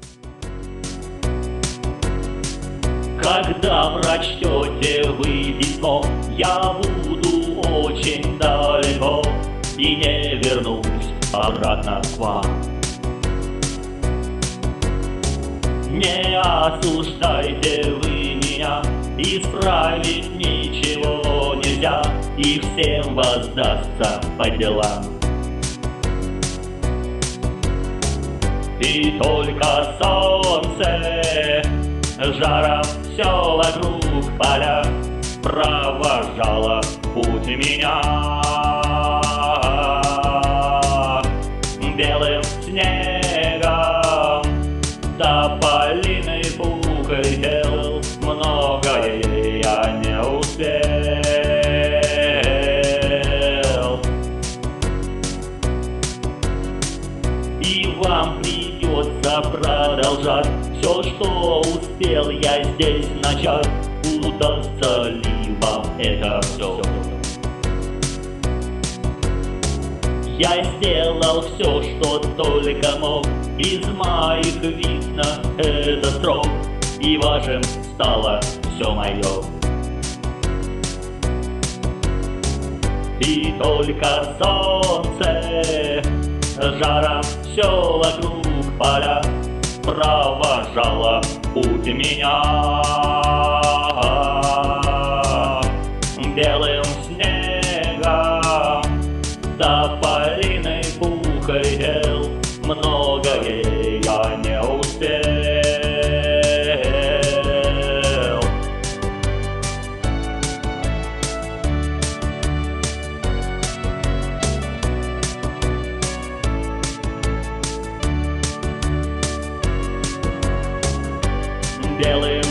Когда прочтете вы письмо, я буду очень далеко и не вернусь обратно к вам. Не осуждайте вы меня, исправить ничего нельзя, и всем воздастся по делам. И только солнце жаром все вокруг поля провожало путь меня. Белым снегом тополиный пух летел, многое я не успел. И вам придется продолжать все, что успел я здесь начать. Удастся ли вам это все? Я сделал все, что только мог, из моих видно это строк, и важным стало все мое. И только солнце жаром все вокруг поля провожало путь меня. Белым снегом тополиный пух летел, многое я не успел. Белым